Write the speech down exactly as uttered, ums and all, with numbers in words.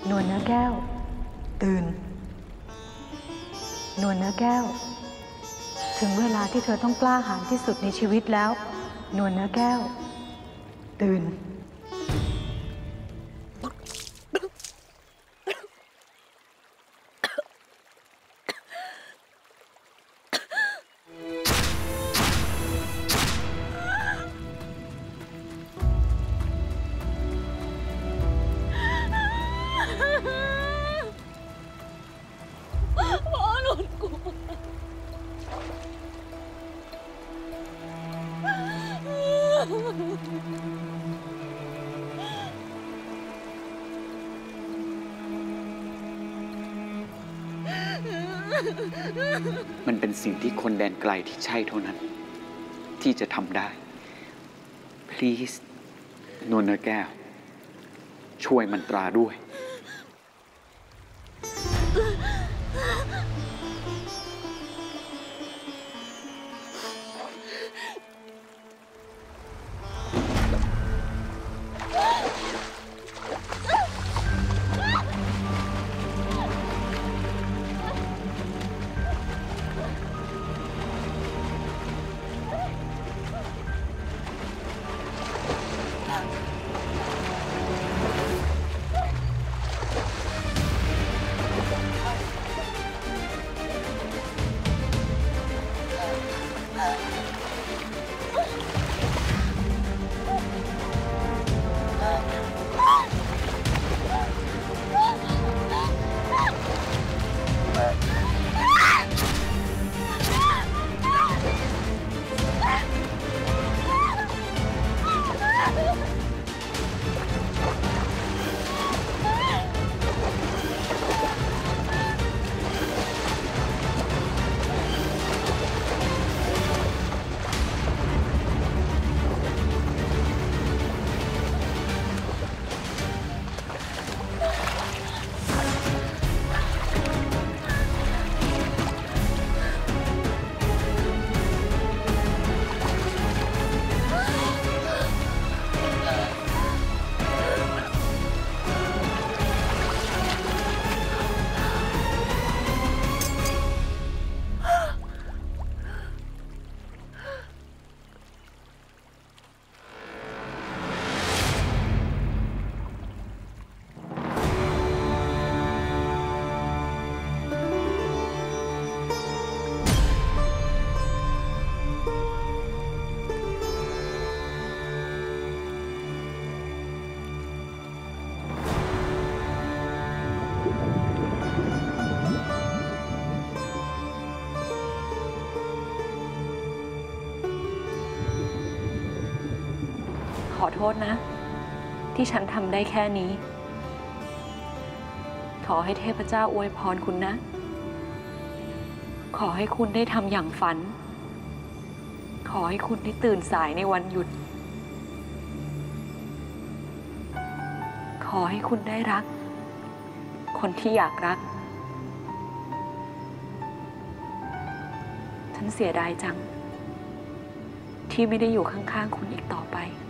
นวลเนื้อแก้วตื่นนวลเนื้อแก้วถึงเวลาที่เธอต้องกล้าหาญที่สุดในชีวิตแล้วนวลเนื้อแก้วตื่นมันเป็นสิ่งที่คนแดนไกลที่ใช่เท่านั้นที่จะทำได้ please นวลเนื้อแก้วช่วยมันตราด้วยขอโทษนะที่ฉันทำได้แค่นี้ขอให้เทพเจ้าอวยพรคุณนะขอให้คุณได้ทำอย่างฝันขอให้คุณได้ตื่นสายในวันหยุดขอให้คุณได้รักคนที่อยากรักฉันเสียดายจังที่ไม่ได้อยู่ข้างๆคุณอีกต่อไป